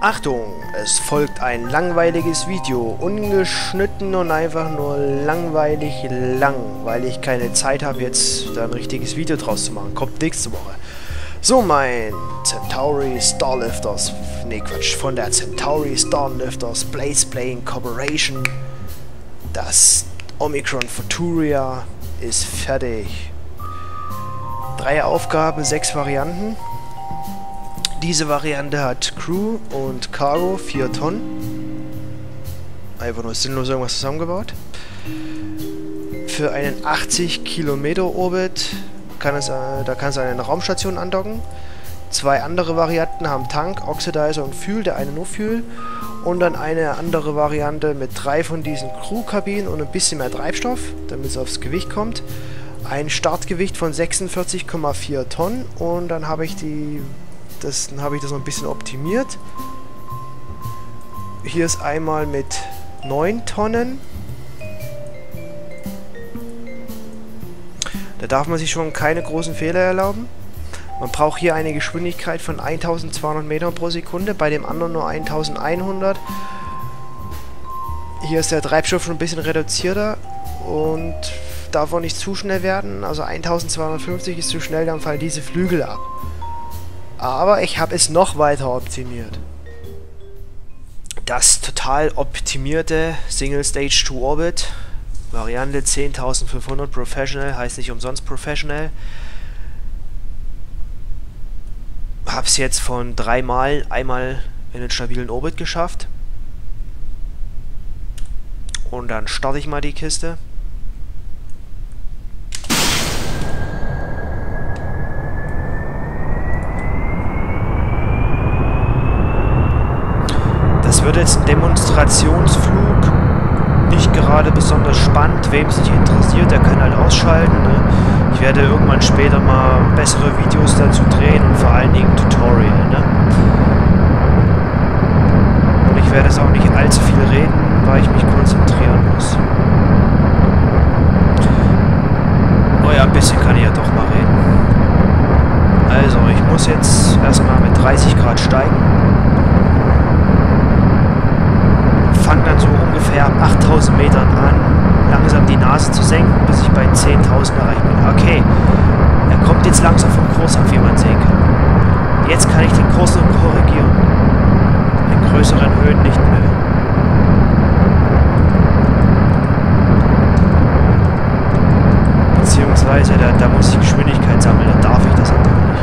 Achtung, es folgt ein langweiliges Video, ungeschnitten und einfach nur langweilig lang, weil ich keine Zeit habe, jetzt da ein richtiges Video draus zu machen. Kommt nächste Woche. So, mein Centauri Starlifters, ne Quatsch, von der Centauri Starlifters Blaze Playing Corporation, das Omicron Futuria ist fertig. 3 Aufgaben, 6 Varianten. Diese Variante hat Crew und Cargo 4 Tonnen. Einfach nur sinnlos irgendwas zusammengebaut. Für einen 80 Kilometer Orbit da kannst du eine Raumstation andocken. 2 andere Varianten haben Tank, Oxidizer und Fuel, der eine nur Fuel. Und dann eine andere Variante mit 3 von diesen Crew-Kabinen und ein bisschen mehr Treibstoff, damit es aufs Gewicht kommt. Ein Startgewicht von 46,4 Tonnen und dann habe ich das noch ein bisschen optimiert. Hier ist einmal mit 9 Tonnen. Da darf man sich schon keine großen Fehler erlauben. Man braucht hier eine Geschwindigkeit von 1200 Metern pro Sekunde, bei dem anderen nur 1100. Hier ist der Treibstoff schon ein bisschen reduzierter und darf auch nicht zu schnell werden. Also 1250 ist zu schnell, dann fallen diese Flügel ab. Aber ich habe es noch weiter optimiert. Das total optimierte Single Stage to Orbit, Variante 10.500 Professional, heißt nicht umsonst Professional. Hab's jetzt von einmal in den stabilen Orbit geschafft. Und dann starte ich mal die Kiste. Das wird jetzt ein Demonstrationsflug. Nicht gerade besonders spannend. Wem es nicht interessiert, der kann halt ausschalten. Ne? Ich werde irgendwann später mal bessere Videos dazu drehen und vor allen Dingen Tutorial. Ne? Und ich werde jetzt auch nicht allzu viel reden, weil ich mich konzentrieren muss. Oh ja, ein bisschen kann ich ja doch mal reden. Also, ich muss jetzt erstmal mit 30 Grad steigen. Fange dann so ungefähr ab 8000 Metern an, langsam die Nase zu senken, bis ich bei 10.000 erreicht bin. Okay, er kommt jetzt langsam vom Kurs ab, wie man sehen kann. Jetzt kann ich den Kurs noch korrigieren. In größeren Höhen nicht mehr. Beziehungsweise, da muss ich Geschwindigkeit sammeln, da darf ich das einfach nicht.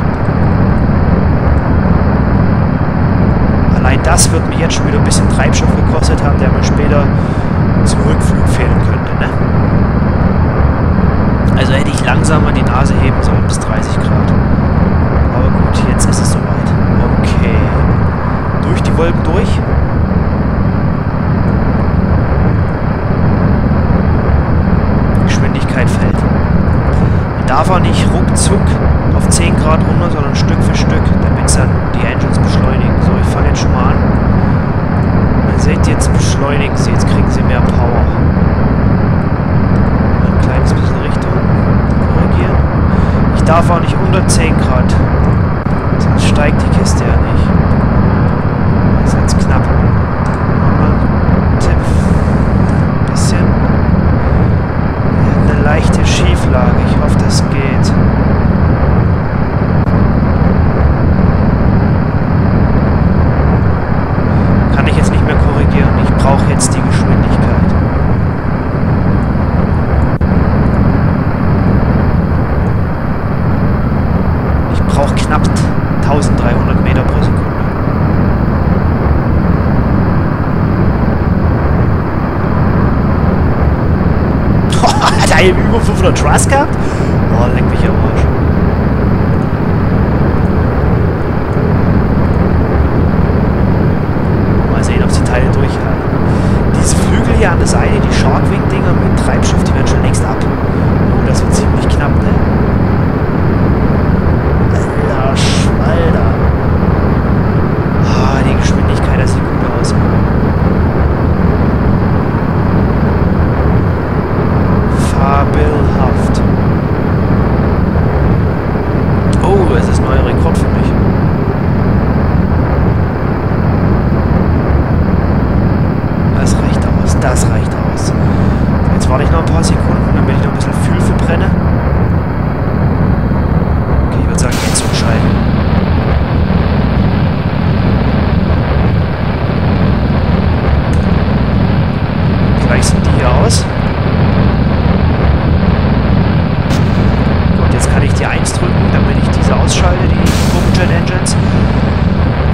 Allein das wird mir jetzt schon wieder ein bisschen Treibstoff gekostet haben, der mir später zum Rückflug fehlen könnte, ne? Also hätte ich langsamer die Nase heben sollen bis 30 Grad. Aber gut, jetzt ist es soweit. Okay. Durch die Wolken durch. Geschwindigkeit fällt. Man darf auch nicht ruckzuck auf 10 Grad runter, sondern Stück für Stück, damit es dann die Engines beschleunigen. So, ich fange jetzt schon mal an. Ihr seht, jetzt beschleunigen sie, jetzt kriegen sie mehr Power. Ein kleines bisschen Richtung korrigieren. Ich darf auch nicht unter 10 Grad, sonst steigt die Kiste ja nicht. Das ist jetzt knapp. Tipp. Ein bisschen. Eine leichte Schieflage, ich hoffe, das geht. Ich brauche jetzt die Geschwindigkeit. Ich brauche knapp 1300 Meter pro Sekunde. Hat er über 500 Thrust gehabt? Oh, leck mich am Arsch. Teile durchhalten. Diese Flügel hier an der Seite, die Sharkwing-Dinger mit Treibstoff, die werden schon längst ab. Oh, das wird ziemlich knapp, ne? Alter Schwalder. Ah, die Geschwindigkeit, das sieht gut aus. Fabelhaft.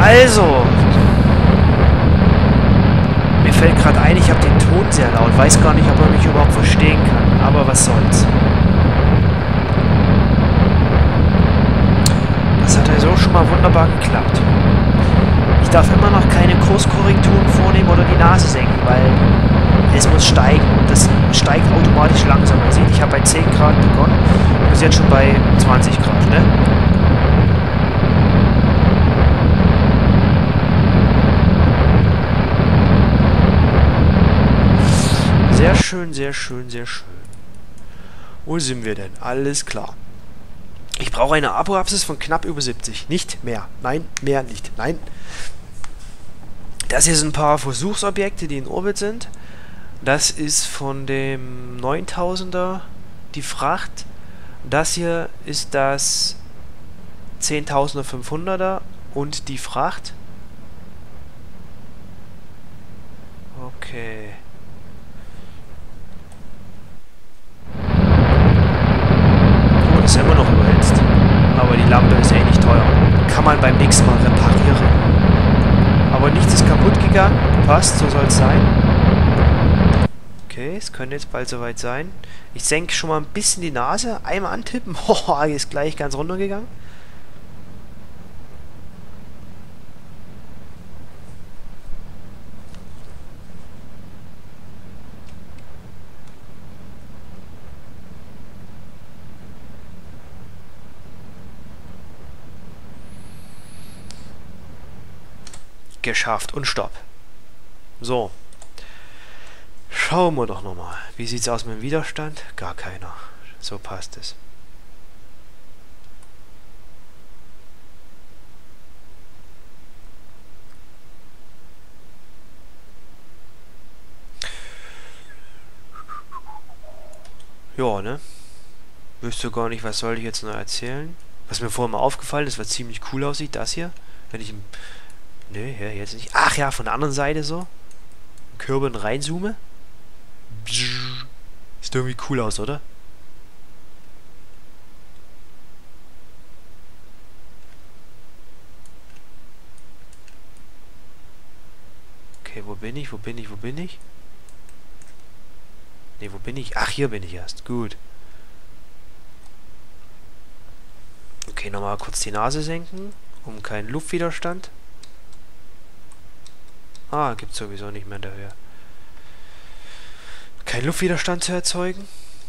Also, mir fällt gerade ein, ich habe den Ton sehr laut. Weiß gar nicht, ob man mich überhaupt verstehen kann. Aber was soll's. Das hat also schon mal wunderbar geklappt. Ich darf immer noch keine Kurskorrekturen vornehmen oder die Nase senken, weil es muss steigen. Und das steigt automatisch langsam. Man sieht, ich habe bei 10 Grad begonnen und ist jetzt schon bei 20 Grad, ne? Sehr schön, sehr schön, sehr schön. Wo sind wir denn? Alles klar. Ich brauche eine Apoapsis von knapp über 70. Nicht mehr. Nein, mehr nicht. Nein. Das hier sind ein paar Versuchsobjekte, die in Orbit sind. Das ist von dem 9000er die Fracht. Das hier ist das 10.000er 500er und die Fracht. Okay. Oh, das ist immer noch überhitzt. Aber die Lampe ist eh nicht teuer. Kann man beim nächsten Mal reparieren. Aber nichts ist kaputt gegangen. Passt, so soll es sein. Okay, es könnte jetzt bald soweit sein. Ich senke schon mal ein bisschen die Nase. Einmal antippen. Oh, ist gleich ganz runtergegangen. Geschafft und Stopp. So. Schauen wir doch nochmal. Wie sieht es aus mit dem Widerstand? Gar keiner. So passt es. Ja, ne? Wüsste gar nicht, was soll ich jetzt noch erzählen. Was mir vorhin mal aufgefallen ist, was ziemlich cool aussieht, das hier. Wenn ich im... Nö, ja, jetzt nicht. Ach ja, von der anderen Seite so. Körben reinzoome. Sieht irgendwie cool aus, oder? Okay, wo bin ich? Wo bin ich? Wo bin ich? Ne, wo bin ich? Ach, hier bin ich erst. Gut. Okay, nochmal kurz die Nase senken, um keinen Luftwiderstand. Ah, gibt's sowieso nicht mehr in der Höhe. Kein Luftwiderstand zu erzeugen.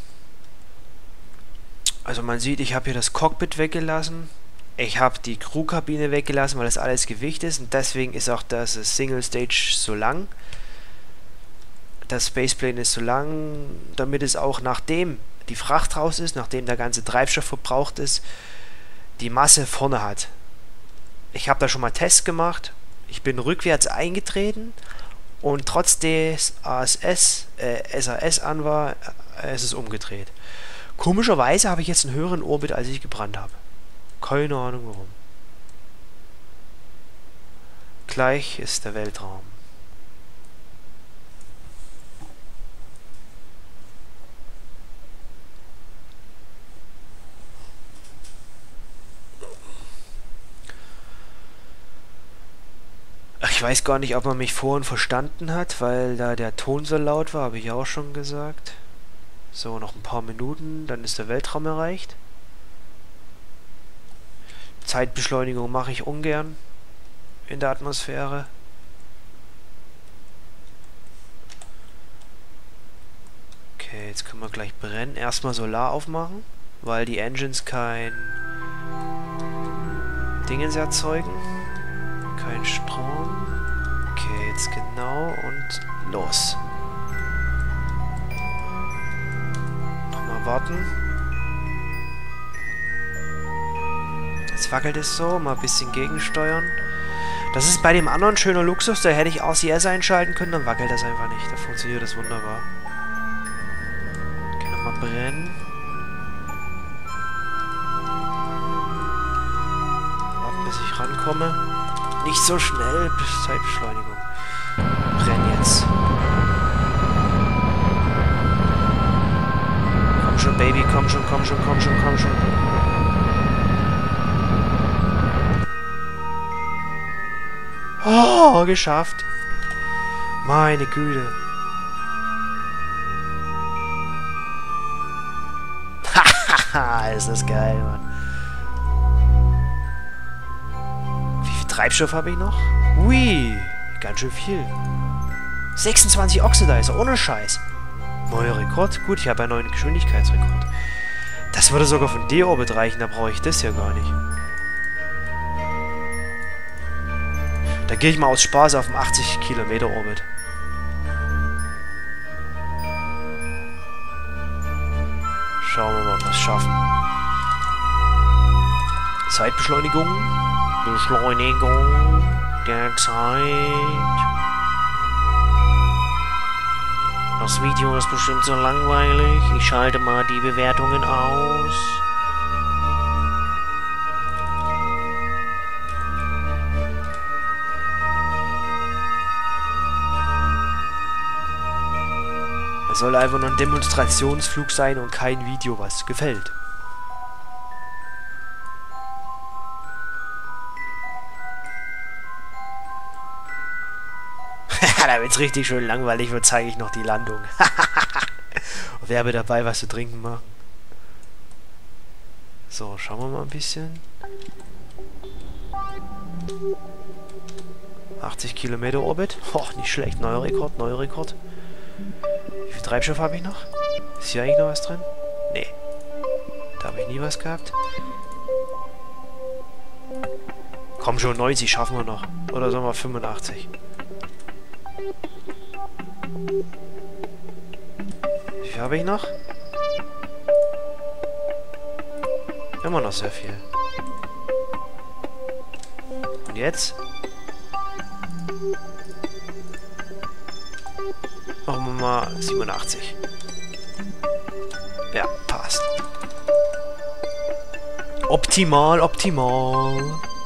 Also man sieht, ich habe hier das Cockpit weggelassen. Ich habe die Crewkabine weggelassen, weil das alles Gewicht ist. Und deswegen ist auch das Single Stage so lang. Das Spaceplane ist so lang, damit es auch nachdem die Fracht raus ist, nachdem der ganze Treibstoff verbraucht ist, die Masse vorne hat. Ich habe da schon mal Tests gemacht. Ich bin rückwärts eingetreten und trotz des SAS an war, es ist umgedreht. Komischerweise habe ich jetzt einen höheren Orbit, als ich gebrannt habe. Keine Ahnung warum. Gleich ist der Weltraum. Ich weiß gar nicht, ob man mich vorhin verstanden hat, weil da der Ton so laut war, habe ich auch schon gesagt. So, noch ein paar Minuten, dann ist der Weltraum erreicht. Zeitbeschleunigung mache ich ungern in der Atmosphäre. Okay, jetzt können wir gleich brennen. Erstmal Solar aufmachen, weil die Engines kein Dingens erzeugen. Kein Strom. Okay, jetzt genau und los. Nochmal warten. Jetzt wackelt es so, mal ein bisschen gegensteuern. Das ist bei dem anderen schöner Luxus, da hätte ich RCS einschalten können, dann wackelt das einfach nicht. Da funktioniert das wunderbar. Okay, nochmal brennen. Warten, bis ich rankomme. Nicht so schnell, Zeitbeschleunigung. Brenn jetzt. Komm schon, Baby, komm schon, komm schon, komm schon, komm schon. Oh, geschafft. Meine Güte. Hahaha, ist das geil, Mann. Wie viel Treibstoff habe ich noch? Ui, ganz schön viel. 26 Oxidizer, ohne Scheiß. Neuer Rekord? Gut, ich habe einen neuen Geschwindigkeitsrekord. Das würde sogar von D-Orbit reichen, da brauche ich das ja gar nicht. Da gehe ich mal aus Spaß auf den 80 Kilometer Orbit. Schauen wir mal, ob wir es schaffen. Zeitbeschleunigung. Beschleunigung der Zeit. Das Video ist bestimmt so langweilig. Ich schalte mal die Bewertungen aus. Es soll einfach nur ein Demonstrationsflug sein und kein Video, was gefällt. Damit es richtig schön langweilig wird, zeige ich noch die Landung. Und werbe dabei was zu trinken machen. So, schauen wir mal ein bisschen. 80 Kilometer Orbit. Oh, nicht schlecht. Neuer Rekord, neuer Rekord. Wie viel Treibstoff habe ich noch? Ist hier eigentlich noch was drin? Nee. Da habe ich nie was gehabt. Komm schon, 90 schaffen wir noch. Oder sagen wir 85. Wie viel habe ich noch? Immer noch sehr viel. Und jetzt? Machen wir mal 87. Ja, passt. Optimal, optimal.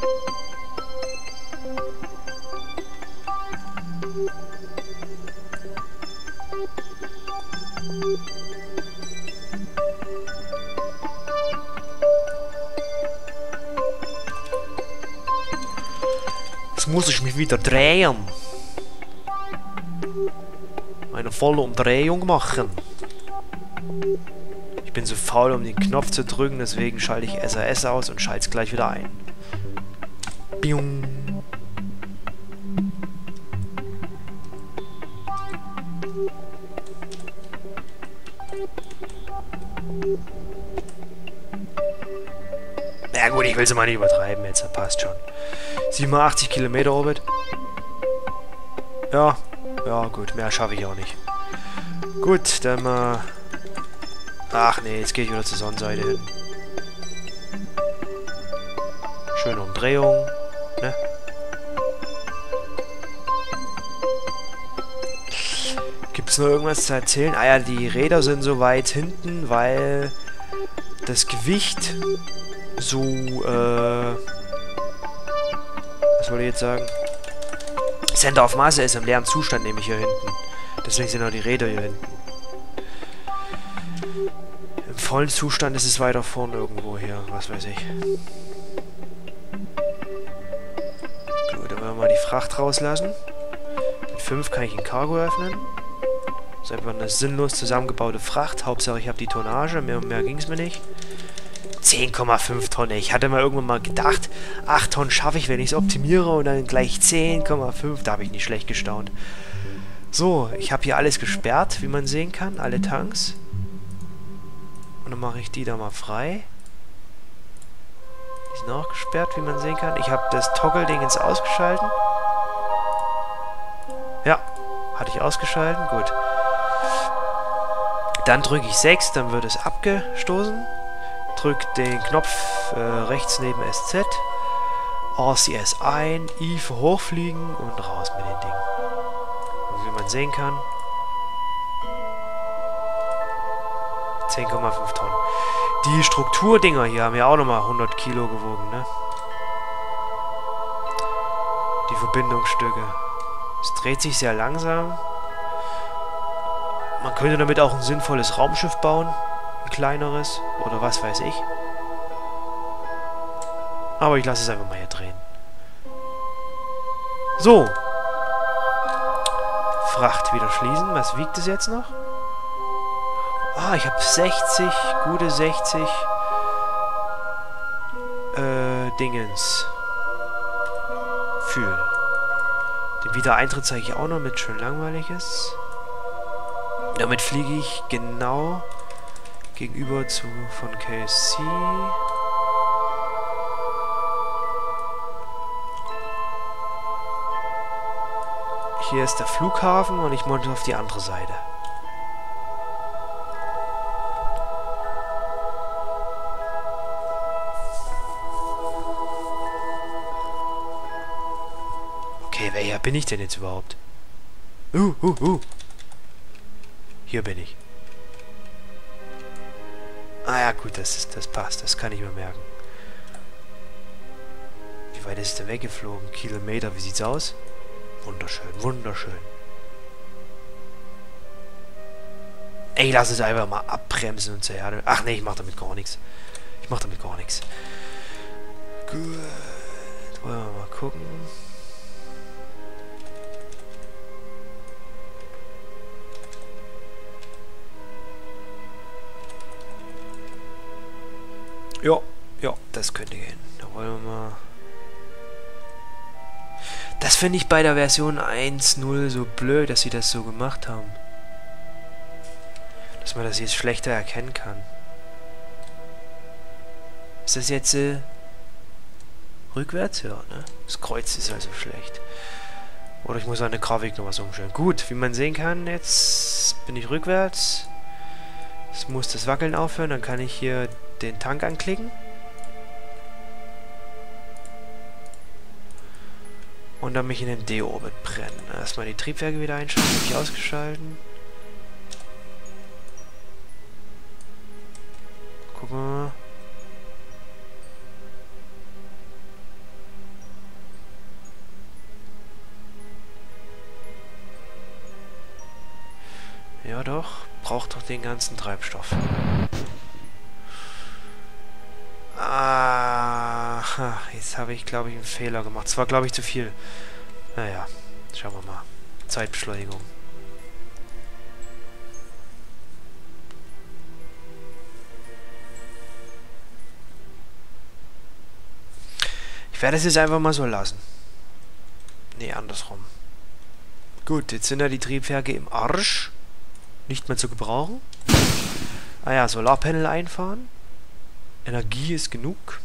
Jetzt muss ich mich wieder drehen. Eine volle Umdrehung machen. Ich bin so faul, um den Knopf zu drücken, deswegen schalte ich SAS aus und schalte es gleich wieder ein. Biung. Ja gut, ich will sie mal nicht übertreiben jetzt, das passt schon. 87 Kilometer Orbit. Ja, ja gut, mehr schaffe ich auch nicht. Gut, dann mal... Ach nee, jetzt gehe ich wieder zur Sonnenseite hin. Schöne Umdrehung, ne? Gibt es noch irgendwas zu erzählen? Ah ja, die Räder sind so weit hinten, weil das Gewicht so, was wollte ich jetzt sagen? Center of Masse ist im leeren Zustand, nämlich hier hinten. Deswegen sind auch die Räder hier hinten. Im vollen Zustand ist es weiter vorne irgendwo hier, was weiß ich. Gut, dann werden wir mal die Fracht rauslassen. Mit 5 kann ich ein Cargo öffnen. Das ist einfach eine sinnlos zusammengebaute Fracht. Hauptsache ich habe die Tonnage, mehr ging es mir nicht. 10,5 Tonnen. Ich hatte mal irgendwann mal gedacht, 8 Tonnen schaffe ich, wenn ich es optimiere und dann gleich 10,5. Da habe ich nicht schlecht gestaunt. So, ich habe hier alles gesperrt, wie man sehen kann. Alle Tanks. Und dann mache ich die da mal frei. Die sind auch gesperrt, wie man sehen kann. Ich habe das Toggle-Ding ins Ausgeschalten. Ja, hatte ich ausgeschalten. Gut. Dann drücke ich 6, dann wird es abgestoßen. Drückt den Knopf rechts neben SZ, RCS ein, I für hochfliegen und raus mit den Dingen. Und wie man sehen kann, 10,5 Tonnen. Die Strukturdinger hier haben ja auch nochmal 100 Kilo gewogen, ne? Die Verbindungsstücke. Es dreht sich sehr langsam. Man könnte damit auch ein sinnvolles Raumschiff bauen. Ein kleineres. Oder was weiß ich. Aber ich lasse es einfach mal hier drehen. So. Fracht wieder schließen. Was wiegt es jetzt noch? Ah, ich habe 60, gute 60 Dingens. Fühl. Den Wiedereintritt zeige ich auch noch mit schön langweiliges. Damit fliege ich genau gegenüber von KSC. Hier ist der Flughafen und ich monte auf die andere Seite. Okay, wer bin ich denn jetzt überhaupt? Hier bin ich. Ah ja, gut, das passt. Das kann ich mir merken. Wie weit ist der weggeflogen? Kilometer, wie sieht's aus? Wunderschön, wunderschön. Ey, lass es einfach mal abbremsen und zur Erde. Ach nee, ich mach damit gar nichts. Gut. Wollen wir mal gucken. Ja, das könnte gehen. Da wollen wir mal... Das finde ich bei der Version 1.0 so blöd, dass sie das so gemacht haben. Dass man das jetzt schlechter erkennen kann. Ist das jetzt rückwärts? Ja, ne? Das Kreuz ist also schlecht. Oder ich muss an der Grafik noch was umstellen. Gut, wie man sehen kann, jetzt bin ich rückwärts. Jetzt muss das Wackeln aufhören, dann kann ich hier den Tank anklicken. Und dann mich in den D-Orbit brennen. Erstmal die Triebwerke wieder einschalten, habe ich ausgeschalten. Gucken wir mal. Ja doch, braucht doch den ganzen Treibstoff. Jetzt habe ich, glaube ich, einen Fehler gemacht. Es war, glaube ich, zu viel. Naja, schauen wir mal. Zeitbeschleunigung. Ich werde es jetzt einfach mal so lassen. Nee, andersrum. Gut, jetzt sind ja die Triebwerke im Arsch. Nicht mehr zu gebrauchen. Ah ja, Solarpanel einfahren. Energie ist genug.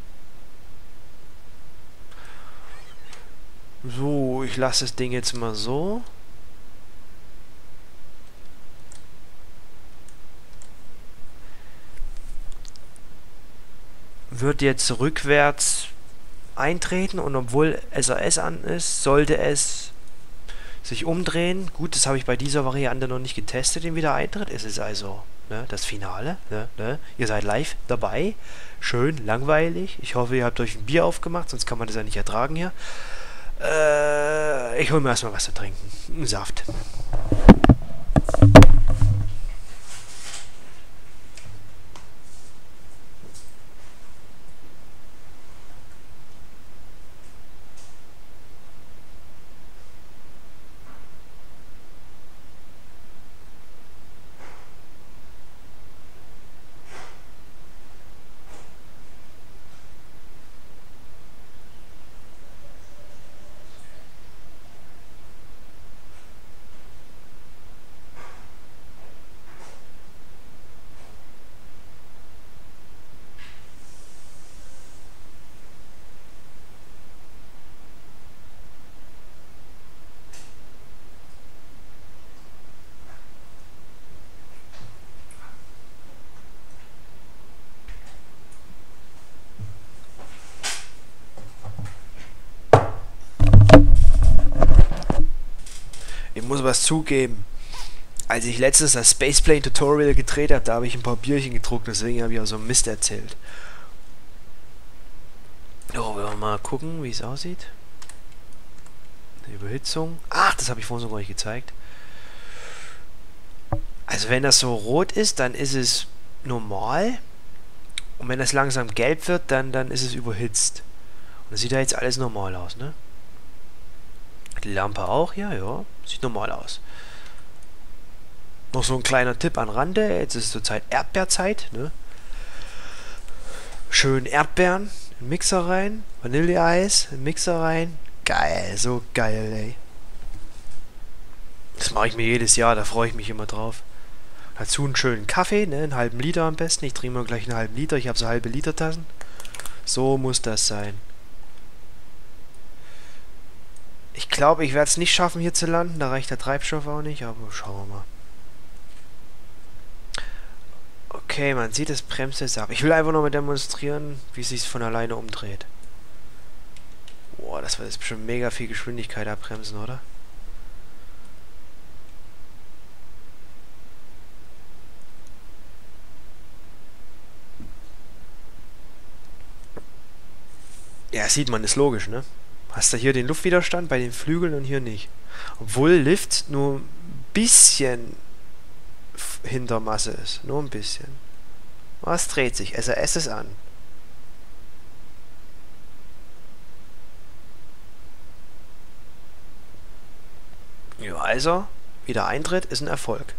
So, ich lasse das Ding jetzt mal so. Wird jetzt rückwärts eintreten und obwohl SAS an ist, sollte es sich umdrehen. Gut, das habe ich bei dieser Variante noch nicht getestet, den Wiedereintritt. Es ist also das Finale. Ihr seid live dabei. Schön, langweilig. Ich hoffe, ihr habt euch ein Bier aufgemacht, sonst kann man das ja nicht ertragen hier. Ich hole mir erstmal was zu trinken. Einen Saft. Ich muss was zugeben. Als ich letztens das Spaceplane Tutorial gedreht habe, da habe ich ein paar Bierchen getrunken, deswegen habe ich auch so Mist erzählt. Oh, wollen wir mal gucken, wie es aussieht. Eine Überhitzung. Ach, das habe ich vorhin sogar nicht gezeigt. Also wenn das so rot ist, dann ist es normal. Und wenn das langsam gelb wird, dann ist es überhitzt. Und das sieht ja jetzt alles normal aus, ne? Die Lampe auch hier, ja. Sieht normal aus. Noch so ein kleiner Tipp an Rande. Jetzt ist zurzeit Erdbeerzeit, ne? Schön Erdbeeren in den Mixer rein. Vanilleeis in den Mixer rein. Geil, so geil, ey. Das mache ich mir jedes Jahr, da freue ich mich immer drauf. Dazu einen schönen Kaffee, ne? Einen halben Liter am besten. Ich trinke mal gleich einen halben Liter. Ich habe so halbe Litertassen. So muss das sein. Ich glaube, ich werde es nicht schaffen, hier zu landen. Da reicht der Treibstoff auch nicht, aber schauen wir mal. Okay, man sieht, es bremst jetzt ab. Ich will einfach nur mal demonstrieren, wie es sich von alleine umdreht. Boah, das wird jetzt bestimmt mega viel Geschwindigkeit abbremsen, oder? Ja, sieht man, ist logisch, ne? Hast du hier den Luftwiderstand bei den Flügeln und hier nicht. Obwohl Lift nur ein bisschen hinter Masse ist. Nur ein bisschen. Was dreht sich? SAS ist an. Ja, also, wieder Eintritt ist ein Erfolg.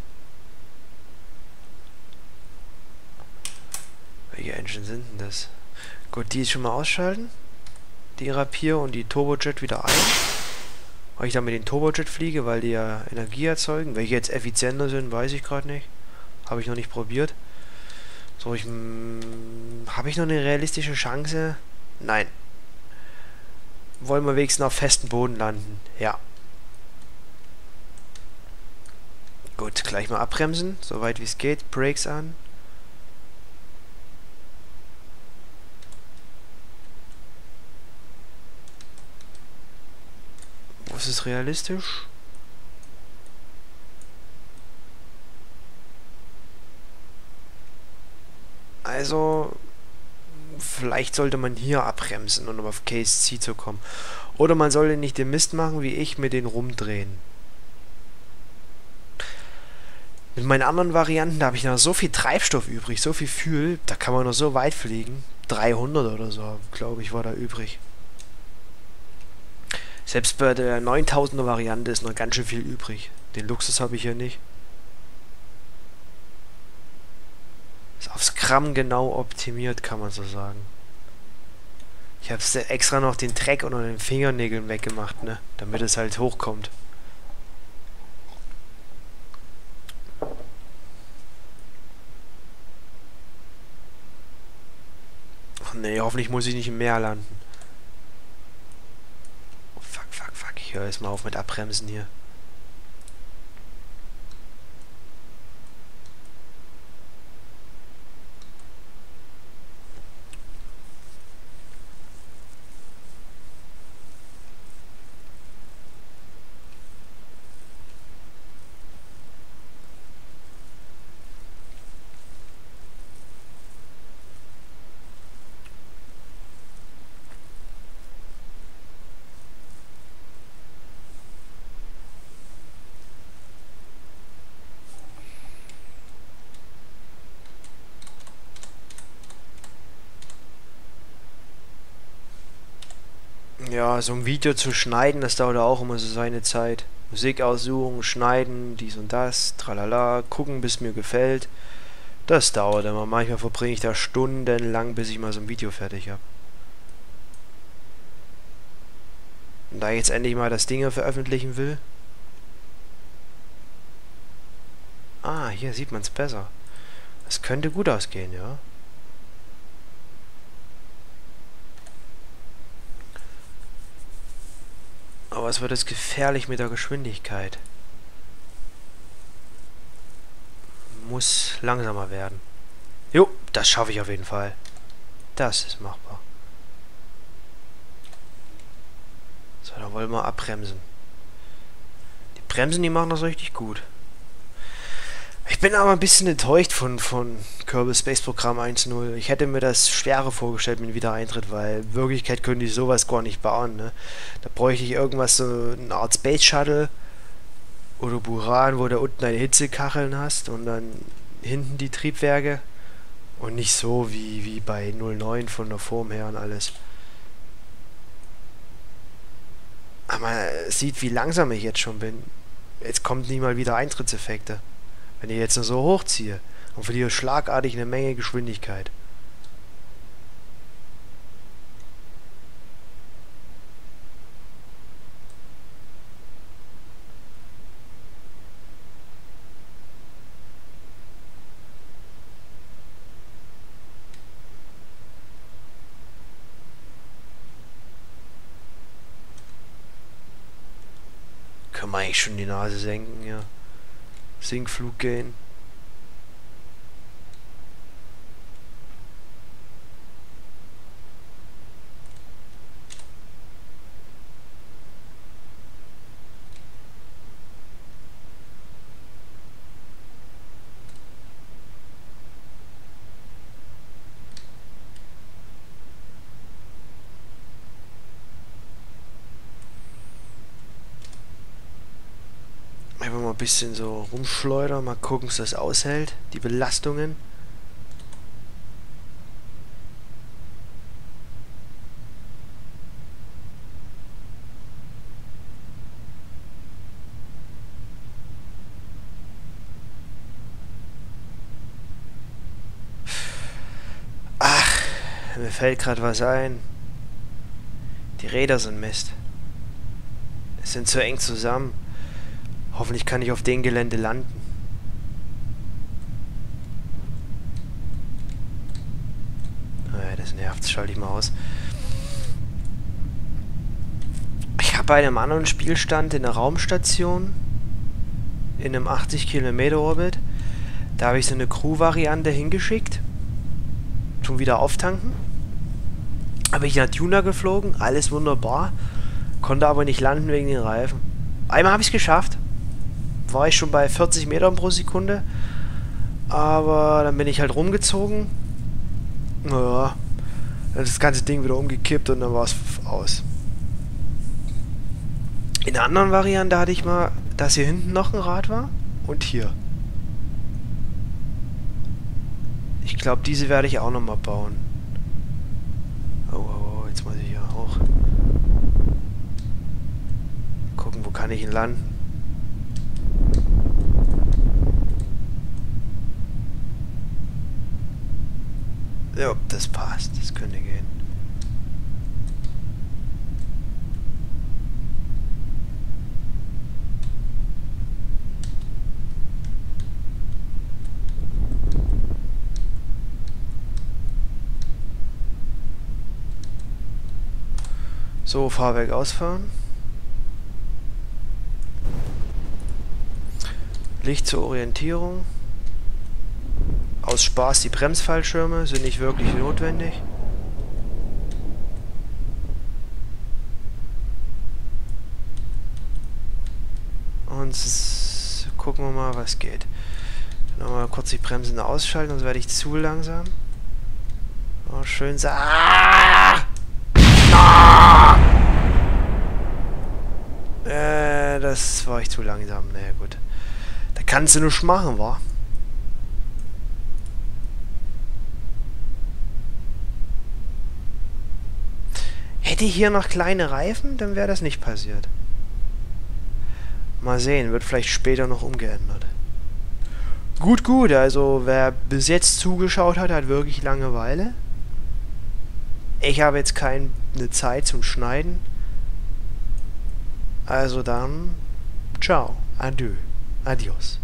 Welche Engine sind denn das? Gut, die schon mal ausschalten. Die Rapier und die Turbojet wieder ein. Weil ich dann mit den Turbojet fliege, weil die ja Energie erzeugen. Welche jetzt effizienter sind, weiß ich gerade nicht. Habe ich noch nicht probiert. So, habe ich noch eine realistische Chance? Nein. Wollen wir wenigstens auf festem Boden landen? Ja. Gut, gleich mal abbremsen, soweit wie es geht. Brakes an. Wo ist es realistisch? Also, vielleicht sollte man hier abbremsen, um auf KSC zu kommen. Oder man sollte nicht den Mist machen, wie ich, mit den rumdrehen. Mit meinen anderen Varianten, da habe ich noch so viel Treibstoff übrig, so viel Fuel, da kann man noch so weit fliegen. 300 oder so, glaube ich, war da übrig. Selbst bei der 9000er Variante ist noch ganz schön viel übrig. Den Luxus habe ich hier nicht. Ist aufs Gramm genau optimiert, kann man so sagen. Ich habe extra noch den Dreck unter den Fingernägeln weggemacht, ne? Damit es halt hochkommt. Ach nee, hoffentlich muss ich nicht im Meer landen. Oh, fuck. Ich höre erstmal auf mit Abbremsen hier. Ja, so ein Video zu schneiden, das dauert auch immer so seine Zeit. Musik aussuchen, schneiden, dies und das, tralala, gucken, bis mir gefällt. Das dauert immer. Manchmal verbringe ich da stundenlang, bis ich mal so ein Video fertig habe. Und da ich jetzt endlich mal das Ding veröffentlichen will. Ah, hier sieht man es besser. Das könnte gut ausgehen, ja. Aber es wird jetzt gefährlich mit der Geschwindigkeit. Muss langsamer werden. Jo, das schaffe ich auf jeden Fall. Das ist machbar. So, dann wollen wir abbremsen. Die Bremsen, die machen das richtig gut. Ich bin aber ein bisschen enttäuscht von Kerbal Space Program 1.0. Ich hätte mir das schwerer vorgestellt mit dem Wiedereintritt, weil in Wirklichkeit könnte ich sowas gar nicht bauen, ne? Da bräuchte ich irgendwas, so eine Art Space Shuttle oder Buran, wo du unten eine Hitzekacheln hast und dann hinten die Triebwerke und nicht so wie bei 09 von der Form her und alles. Aber Man sieht, wie langsam ich jetzt schon bin. Jetzt kommt nicht mal wieder Eintrittseffekte. Wenn ich jetzt nur so hochziehe und verliere schlagartig eine Menge Geschwindigkeit. Können wir eigentlich schon die Nase senken, ja. Sinkflug gehen. Einfach mal ein bisschen so rumschleudern, mal gucken, ob das aushält, die Belastungen. Ach, mir fällt gerade was ein. Die Räder sind Mist. Es sind zu eng zusammen. Hoffentlich kann ich auf dem Gelände landen. Das nervt, das schalte ich mal aus. Ich habe bei einem anderen Spielstand in der Raumstation, in einem 80 Kilometer Orbit, da habe ich so eine Crew-Variante hingeschickt. Schon wieder auftanken. Habe ich nach Tuner geflogen, alles wunderbar. Konnte aber nicht landen wegen den Reifen. Einmal habe ich es geschafft. War ich schon bei 40 Metern pro Sekunde. Aber dann bin ich halt rumgezogen. Ja, dann ist das ganze Ding wieder umgekippt und dann war es aus. In der anderen Variante hatte ich mal, dass hier hinten noch ein Rad war und hier. Ich glaube, diese werde ich auch nochmal bauen. Oh, jetzt muss ich hier hoch. Gucken, wo kann ich ihn landen. Ja, das passt. Das könnte gehen. So, Fahrwerk ausfahren. Licht zur Orientierung. Aus Spaß, die Bremsfallschirme sind nicht wirklich notwendig. Und gucken wir mal, was geht. Nochmal kurz die Bremsen ausschalten, sonst werde ich zu langsam. Oh, schön das war ich zu langsam. Naja, gut. Da kannst du nur machen, wa? Hätte ich hier noch kleine Reifen, dann wäre das nicht passiert. Mal sehen, wird vielleicht später noch umgeändert. Gut, also wer bis jetzt zugeschaut hat, hat wirklich Langeweile. Ich habe jetzt keine Zeit zum Schneiden. Also dann, ciao, adieu, adios.